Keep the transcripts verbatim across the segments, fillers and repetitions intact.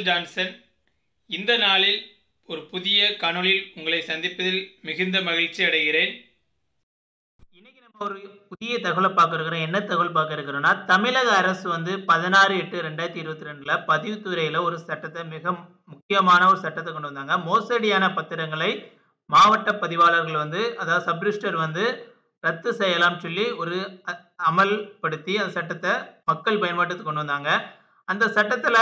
Michael Johnson. இந்த நாளில் ஒரு புதிய காணொளியில் உங்களை சந்திப்பதில் மிகுந்த மகிழ்ச்சி அடைகிறேன். இன்னைக்கு நம்ம ஒரு புதிய தகவலை பார்க்க இருக்கிறோம். என்ன தகவல் பார்க்க இருக்கிறோம்னா, தமிழக அரசு வந்து பதினாறு எட்டு ரெண்டாயிரத்தி இருபத்தி ரெண்டுல பதிவுத்துறையில ஒரு சட்டத்தை, மிக முக்கியமான ஒரு சட்டத்தை கொண்டு வந்தாங்க. மோசடியான பத்திரங்களை மாவட்ட பதிவாளர்கள் வந்து, அதாவது சப்ரிஜிஸ்டர் வந்து ரத்து செய்யலாம் சொல்லி ஒரு அமல்படுத்தி அந்த சட்டத்தை மக்கள் பயன்பாட்டுக்கு கொண்டு வந்தாங்க. அந்த சட்டத்துல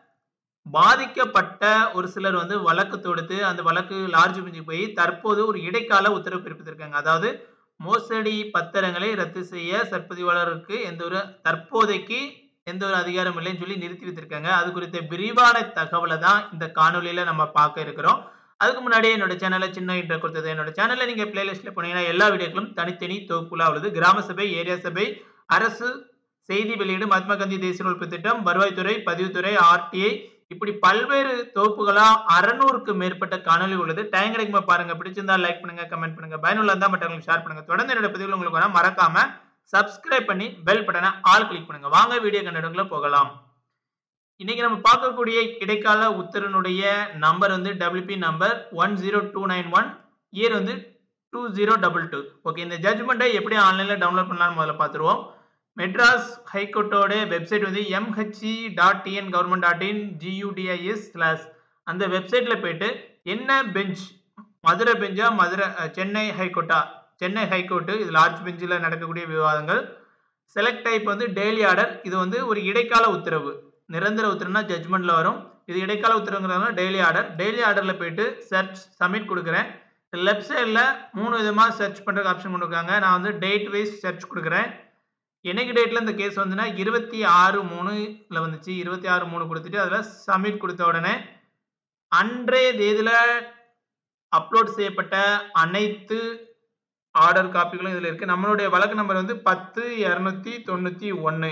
பாதிக்கப்பட்ட ஒரு சிலர் வந்து வழக்கு தொடுத்து அந்த வழக்கு லார்ஜ் பெஞ்சுக்கு போய் தற்போது ஒரு இடைக்கால உத்தரவு பிறப்பித்திருக்காங்க. அதாவது மோசடி பத்திரங்களை ரத்து செய்ய சற்பதிவாளருக்கு எந்த ஒரு தற்போதைக்கு எந்த ஒரு அதிகாரம் இல்லைன்னு சொல்லி நிறுத்தி வைத்திருக்காங்க. அது குறித்த விரிவான தகவலை தான் இந்த காணொலியில நம்ம பார்க்க இருக்கிறோம். அதுக்கு முன்னாடி என்னோட சேனலை சின்ன இன்ட்ரோ கொடுத்தது. என்னோட சேனல்ல நீங்க பிளேலிஸ்ட்ல போனீங்கன்னா எல்லா வீடியோக்களும் தனித்தனி தொகுப்புலா உள்ளது. கிராம சபை, ஏரியா சபை, அரசு செய்தி வெளியீடு, மகாத்மா காந்தி தேசிய ஒழிப்பு திட்டம், வருவாய்த்துறை, பதிவுத்துறை, ஆர்டிஐ, இப்படி பல்வேறு தொகுப்புகளா அறுநூறுக்கு மேற்பட்ட காணொலி உள்ளது. டைம் கிடைக்குமா பாருங்க. பிடிச்சிருந்தா லைக் பண்ணுங்க, கமெண்ட் பண்ணுங்க, பயனுள்ள இருந்தா மற்றவங்களுக்கு ஷேர் பண்ணுங்க. தொடர்ந்து என்னோட பதிவுகள் உங்களுக்கு வேணா மறக்காம சப்ஸ்கிரைப் பண்ணி பெல் பட்டனை ஆல் கிளிக் பண்ணுங்க. வாங்க வீடியோ கண்டென்ட்குள்ள போகலாம். இன்னைக்கு நம்ம பார்க்கக்கூடிய இடைக்கால உத்தரனுடைய நம்பர் வந்து WP number one zero two nine one, year வந்து two zero double two. Okay, இந்த ஜட்ஜ்மெண்ட்டை எப்படி ஆன்லைன்ல டவுன்லோட் பண்ணலாம்னு முதல்ல பார்த்துருவோம். மெட்ராஸ் ஹைகோர்ட்டோட வெப்சைட் வந்து MHE dot TN government dot in JUDIS slash அந்த வெப்சைட்ல போயிட்டு என்ன பெஞ்ச், மதுரை பெஞ்சா, மதுரை சென்னை ஹைகோர்ட்டா, சென்னை ஹைகோர்ட்டு, இது லார்ஜ் பெஞ்சில் நடக்கக்கூடிய விவாதங்கள். செலக்ட் டைப் வந்து டெய்லி ஆர்டர். இது வந்து ஒரு இடைக்கால உத்தரவு. நிரந்தர உத்தரவுனா ஜட்ஜ்மெண்ட்ல வரும். இது இடைக்கால உத்தரவுங்கிறதுனால டெய்லி ஆர்டர். டெய்லி ஆர்டர்ல போயிட்டு சர்ச் சப்மிட் கொடுக்குறேன். லெஃப்ட் சைடில் மூணு விதமாக சர்ச் பண்ணுறதுக்கு ஆப்ஷன் கொடுக்குறாங்க. நான் வந்து டேட் வைஸ் சர்ச் கொடுக்குறேன். என்னைக்கு டேட்டில் இந்த கேஸ் வந்துன்னா இருபத்தி ஆறு மூணுல வந்துச்சு. இருபத்தி ஆறு மூணு கொடுத்துட்டு அதில் சப்மிட் கொடுத்த உடனே அன்றைய தேதியில் அப்லோட் செய்யப்பட்ட அனைத்து ஆர்டர் காப்பிகளும் இதில் இருக்குது. நம்மளுடைய வழக்கு நம்பர் வந்து பத்து இரநூத்தி தொண்ணூற்றி ஒன்று.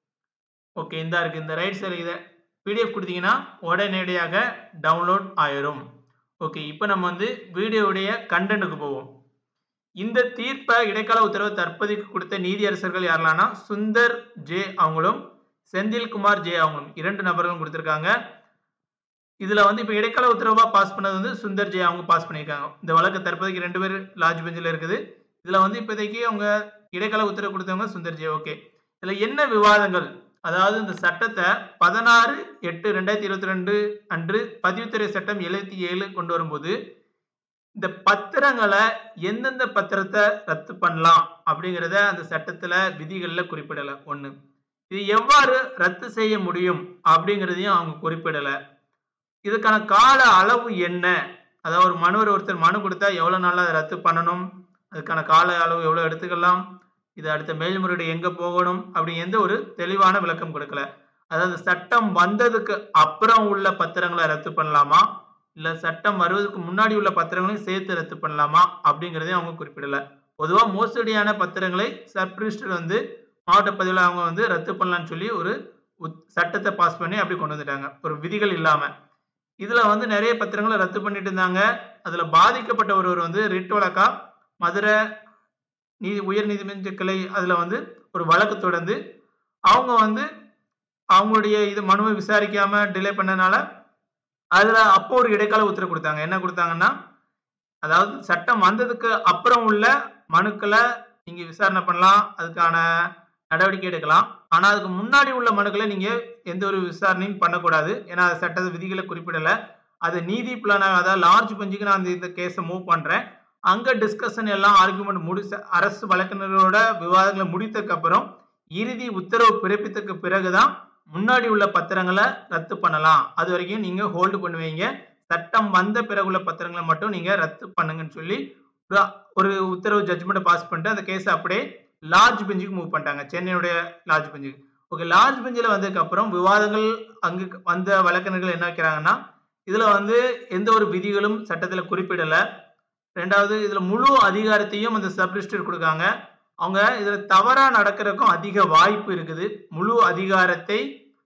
ஓகே, இந்த இருக்குது. இந்த ரைட் சைடு இதை பிடிஎஃப் கொடுத்தீங்கன்னா உடனடியாக டவுன்லோட் ஆயிரும். ஓகே, இப்போ நம்ம வந்து வீடியோவுடைய கண்டென்ட்டுக்கு போவோம். இந்த தீர்ப்பை, இடைக்கால உத்தரவை தற்போதைக்கு கொடுத்த நீதியரசர்கள் யாரெல்லாம்னா சுந்தர் ஜே அவங்களும் செந்தில்குமார் ஜே அவங்களும் இரண்டு நபர்களும் கொடுத்துருக்காங்க. இதுல வந்து இப்போ இடைக்கால உத்தரவா பாஸ் பண்ணது வந்து சுந்தர் ஜே அவங்க பாஸ் பண்ணியிருக்காங்க. இந்த வழக்கு தற்போதைக்கு ரெண்டு பேர் லார்ஜ் பெஞ்சில் இருக்குது. இதுல வந்து இப்போதைக்கு அவங்க இடைக்கால உத்தரவு கொடுத்தவங்க சுந்தர் ஜே. ஓகே, இதுல என்ன விவாதங்கள், அதாவது இந்த சட்டத்தை பதினாறு எட்டு ரெண்டாயிரத்தி இருபத்தி ரெண்டு அன்று பதிவுத்துறை சட்டம் எழுபத்தி ஏழு கொண்டு வரும்போது இந்த பத்திரங்களை எந்தெந்த பத்திரத்தை ரத்து பண்ணலாம் அப்படிங்கிறத அந்த சட்டத்துல விதிகள்ல குறிப்பிடல. ஒண்ணு, இது எவ்வாறு ரத்து செய்ய முடியும் அப்படிங்கிறதையும் அவங்க குறிப்பிடல. இதுக்கான கால அளவு என்ன, அதாவது ஒரு மனுவர் ஒருத்தர் மனு கொடுத்தா எவ்வளவு நாள் அதை ரத்து பண்ணணும், அதுக்கான கால அளவு எவ்வளவு எடுத்துக்கலாம், இது அடுத்த மேல்முறையீடு எங்க போகணும் அப்படி எந்த ஒரு தெளிவான விளக்கம் கொடுக்கல. அதாவது சட்டம் வந்ததுக்கு அப்புறம் உள்ள பத்திரங்களை ரத்து பண்ணலாமா, இல்ல சட்டம் வருவதற்கு முன்னாடி உள்ள பத்திரங்களையும் சேர்த்து ரத்து பண்ணலாமா அப்படிங்கிறதையும் அவங்க குறிப்பிடல. பொதுவா மோசடியான பத்திரங்களை சப்ரிஜிஸ்டர் வந்து மாவட்ட பதிவில் அவங்க வந்து ரத்து பண்ணலாம்னு சொல்லி ஒரு சட்டத்தை பாஸ் பண்ணி அப்படி கொண்டு வந்துட்டாங்க, ஒரு விதிகள் இல்லாம. இதுல வந்து நிறைய பத்திரங்களை ரத்து பண்ணிட்டு இருந்தாங்க. அதுல பாதிக்கப்பட்ட ஒருவர் வந்து ரிட் வழக்கா மதுரை நீதி உயர் நீதிமன்ற கிளை அதுல வந்து ஒரு வழக்கு தொடர்ந்து அவங்க வந்து அவங்களுடைய இது மனுவை விசாரிக்காம டிலே பண்ணனால அதுல அப்போ ஒரு இடைக்கால உத்தரவு கொடுத்தாங்க. என்ன கொடுத்தாங்கன்னா, அதாவது சட்டம் வந்ததுக்கு அப்புறம் உள்ள மனுக்களை நீங்க விசாரணை பண்ணலாம், அதுக்கான நடவடிக்கை எடுக்கலாம். ஆனா அதுக்கு முன்னாடி உள்ள மனுக்களை நீங்க எந்த ஒரு விசாரணையும் பண்ணக்கூடாது. ஏன்னா அது சட்ட விதிகளை குறிப்பிடல. அது நீதி பிளான, அதாவது லார்ஜ் பெஞ்சுக்கு நான் இந்த கேஸை மூவ் பண்றேன். அங்க டிஸ்கஷன் எல்லாம் ஆர்குமெண்ட் முடிச்ச அரசு வழக்கறிஞரோட விவாதங்களை முடித்ததுக்கு அப்புறம் இறுதி உத்தரவு பிறப்பித்ததுக்கு பிறகுதான் முன்னாடி உள்ள பத்திரங்களை ரத்து பண்ணலாம். அது வரைக்கும் நீங்க ஹோல்டு பண்ணுவீங்க. சட்டம் வந்த பிறகு உள்ள பத்திரங்களை மட்டும் நீங்க ரத்து பண்ணுங்கன்னு சொல்லி ஒரு உத்தரவு ஜட்ஜ்மெண்ட் பாஸ் பண்ணிட்டு அந்த கேஸ் அப்படியே லார்ஜ் பெஞ்சுக்கு மூவ் பண்ணிட்டாங்க, சென்னையுடைய லார்ஜ் பெஞ்சுக்கு. ஓகே, லார்ஜ் பெஞ்சில் வந்ததுக்கு அப்புறம் விவாதங்கள் அங்கு வந்த வழக்கறிஞர்கள் என்ன வைக்கிறாங்கன்னா, இதுல வந்து எந்த ஒரு விதிகளும் சட்டத்துல குறிப்பிடல. ரெண்டாவது, இதுல முழு அதிகாரத்தையும் அந்த சப்ரிஜிஸ்டர் கொடுக்காங்க. அவங்க இதுல தவறா நடக்கிறதுக்கும் அதிக வாய்ப்பு இருக்குது. முழு அதிகாரத்தை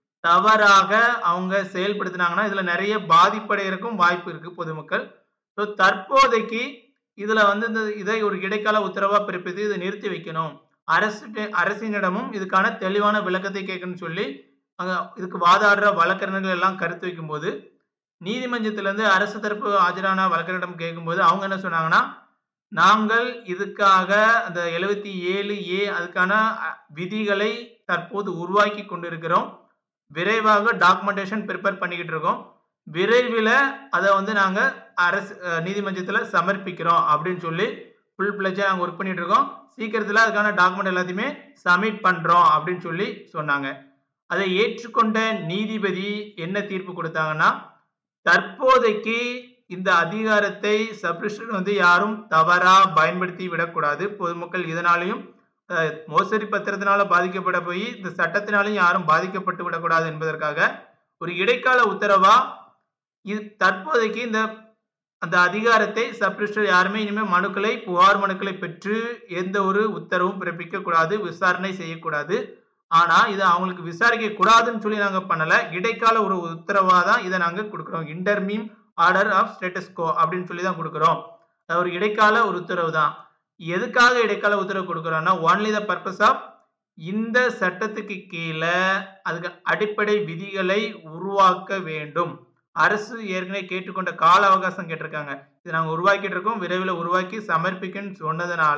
தவறாக அவங்க செயல்படுத்தினாங்கன்னா இதுல நிறைய பாதிப்படைகிறதுக்கும் வாய்ப்பு இருக்கு பொதுமக்கள். ஸோ தற்போதைக்கு இதுல வந்து இந்த இதை ஒரு இடைக்கால உத்தரவா பிறப்பித்து இதை நிறுத்தி வைக்கணும், அரசு அரசினிடமும் இதுக்கான தெளிவான விளக்கத்தை கேட்கணும்னு சொல்லி அங்க இதுக்கு வாதாடுற வழக்கறிஞர்கள் எல்லாம் கருத்து வைக்கும்போது, நீதிமன்றத்திலிருந்து அரசு தரப்பு ஆஜரான வழக்கறிஞரிடம் கேட்கும்போது அவங்க என்ன சொன்னாங்கன்னா, நாங்கள் இதுக்காக அந்த எழுபத்தி ஏழு ஏ அதுக்கான அ விதிகளை தற்போது உருவாக்கிக் கொண்டிருக்கிறோம். விரைவாக டாக்குமெண்டேஷன் பிரிப்பேர் பண்ணிக்கிட்டு இருக்கோம். விரைவில அத வந்து நாங்க அரசு அ நீதிமன்றத்தில சமர்ப்பிக்கிறோம் அப்படின்னு சொல்லி ஃபுல் ஃப்ளெட்ஜா நாங்க வொர்க் பண்ணிட்டு இருக்கோம். சீக்கிரத்தில அதுக்கான டாக்குமெண்ட் எல்லாத்தையுமே சப்மிட் பண்றோம் அப்படின்னு சொல்லி சொன்னாங்க. அதை ஏற்றுக்கொண்ட நீதிபதி என்ன தீர்ப்பு குடுத்தாங்கன்னா, தற்போதைக்கு இந்த அதிகாரத்தை சப்ரிஸ்டர் வந்து யாரும் தவறா பயன்படுத்தி விடக்கூடாது. பொதுமக்கள் இதனாலயும் அ மோசடி பத்திரத்தினால பாதிக்கப்பட போய் இந்த சட்டத்தினாலும் யாரும் பாதிக்கப்பட்டு விடக்கூடாது என்பதற்காக ஒரு இடைக்கால உத்தரவா இது தற்போதைக்கு இந்த அந்த அதிகாரத்தை சப்ரிஸ்டர் யாருமே இனிமே மனுக்களை புகார் மனுக்களை பெற்று எந்த ஒரு உத்தரவும் பிறப்பிக்க கூடாது, விசாரணை செய்யக்கூடாது. ஆனா இத அவங்களுக்கு விசாரிக்க கூடாதுன்னு சொல்லி நாங்க பண்ணல. இடைக்கால ஒரு உத்தரவா தான் இத நாங்க குடுக்குறோம். Interim order of status quo அப்படின்னு சொல்லி தான் குடுக்குறோம். அது ஒரு இடைக்கால ஒரு உத்தரவு தான். எதுக்காக இடைக்கால உத்தரவு குடுக்குறோம்னா, ஒன்லி தி பர்ப்பஸ் ஆஃப் இந்த சட்டத்துக்கு கீழ அதுக்கு அடிப்படை விதிகளை உருவாக்க வேண்டும். அரசு ஏற்கனவே கேட்டுக்கொண்ட கால அவகாசம் கேட்டிருக்காங்க. இத நாங்க உருவாக்கிட்டு இருக்கோம். விரைவில உருவாக்கி சமர்ப்பிக்கன்னு சொன்னதுனால,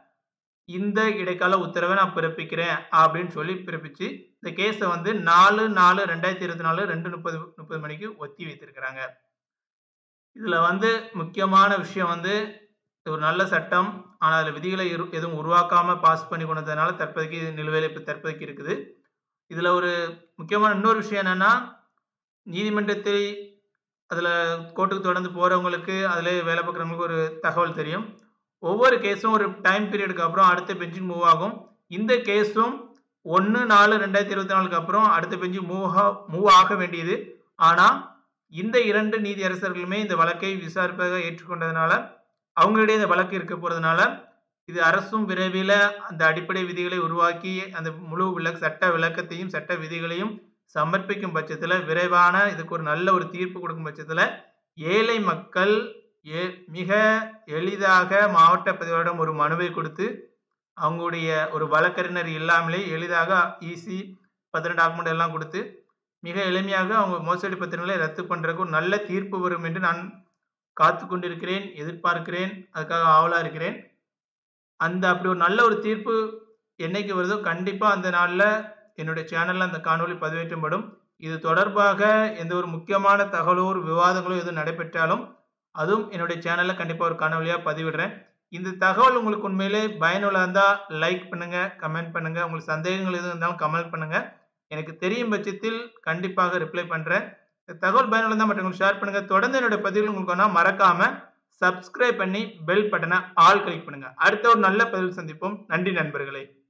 இந்த இடைக்கால உத்தரவ நான் பிறப்பிக்கிறேன் அப்படின்னு சொல்லி பிறப்பிச்சு, இந்த கேஸ வந்து நாலு நாலு இரண்டாயிரத்து இருபத்தி நாலு ரெண்டு முப்பது முப்பது மணிக்கு ஒத்தி வைத்திருக்கிறாங்க. இதுல வந்து முக்கியமான விஷயம் வந்து ஒரு நல்ல சட்டம். ஆனா அதுல விதிகளை இரு எதுவும் உருவாக்காம பாஸ் பண்ணி கொண்டு வந்ததுனால தற்போதைக்கு நிலுவையில இப்ப தற்போதைக்கு இருக்குது. இதுல ஒரு முக்கியமான இன்னொரு விஷயம் என்னன்னா, நீதிமன்றத்தை அதுல கோர்ட்டுக்கு தொடர்ந்து போறவங்களுக்கு, அதிலே வேலை பார்க்கிறவங்களுக்கு ஒரு தகவல் தெரியும். ஒவ்வொரு கேஸும் ஒரு டைம் பீரியடுக்கு அப்புறம் அடுத்த பெஞ்சுக்கு மூவ் ஆகும். இந்த கேஸும் ஒன்று நாலு இரண்டாயிரத்து இருபத்தி நாலுக்கு அப்புறம் அடுத்த பெஞ்சு மூவ் ஆ மூவ் ஆக வேண்டியது. ஆனா, இந்த இரண்டு நீதியரசர்களுமே இந்த வழக்கை விசாரிப்பதாக ஏற்றுக்கொண்டதுனால, அவங்களுடைய இந்த வழக்கு இருக்க போறதுனால, இது அரசும் விரைவில அந்த அடிப்படை விதிகளை உருவாக்கி, அந்த முழு விளக் சட்ட விளக்கத்தையும், சட்ட விதிகளையும் சமர்ப்பிக்கும் பட்சத்தில, விரைவான இதுக்கு ஒரு நல்ல ஒரு தீர்ப்பு கொடுக்கும் பட்சத்தில, ஏழை மக்கள் எ மிக எளிதாக மாவட்ட பதிவாளரிடம் ஒரு மனுவை கொடுத்து, அவங்களுடைய ஒரு வழக்கறிஞர் இல்லாமலே எளிதாக ஈசி பத்திரம் டாக்குமெண்ட் எல்லாம் குடுத்து, மிக எளிமையாக அவங்க மோசடி பத்திரங்களை ரத்து பண்றதுக்கு ஒரு நல்ல தீர்ப்பு வரும் என்று நான் காத்துக் கொண்டிருக்கிறேன், எதிர்பார்க்கிறேன். அதுக்காக ஆவலா இருக்கிறேன். அந்த அப்படி ஒரு நல்ல ஒரு தீர்ப்பு என்னைக்கு வருதோ, கண்டிப்பா அந்த நாள்ல என்னுடைய சேனல்ல அந்த காணொளி பதிவேற்றப்படும். இது தொடர்பாக எந்த ஒரு முக்கியமான தகவலோ, ஒரு விவாதங்களோ எதுவும் நடைபெற்றாலும், அதுவும் என்னுடைய சேனல்ல கண்டிப்பா ஒரு காணொளியா பதிவிடுறேன். இந்த தகவல் உங்களுக்கு உண்மையிலே பயனுள்ளதா இருந்தா லைக் பண்ணுங்க, கமெண்ட் பண்ணுங்க. உங்களுக்கு சந்தேகங்கள் எதுவும் இருந்தாலும் கமெண்ட் பண்ணுங்க. எனக்கு தெரியும் பட்சத்தில் கண்டிப்பாக ரிப்ளை பண்றேன். இந்த தகவல் பயனுள்ளதா இருந்தா மற்றவங்களுக்கு ஷேர் பண்ணுங்க. தொடர்ந்து என்னுடைய பதிவுகள் உங்களுக்கு வேணும்னா மறக்காம சப்ஸ்கிரைப் பண்ணி பெல் பட்டன ஆல் கிளிக் பண்ணுங்க. அடுத்த ஒரு நல்ல பதிவில் சந்திப்போம். நன்றி நண்பர்களே.